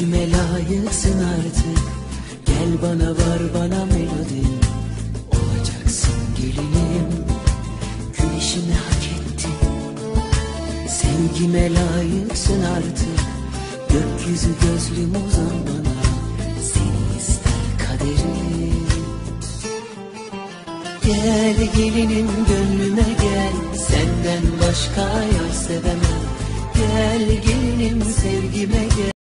Gülüşüme layıksın artık. Gel bana, var bana melodin. Olacaksın gelinim. Gülüşümü hak ettin. Sevgime layıksın artık. Gökyüzü gözlüm uzan bana. Seni ister kaderim. Gel gelinim gönlüme gel. Senden başka yar sevemem. Gel gelinim sevgime gel.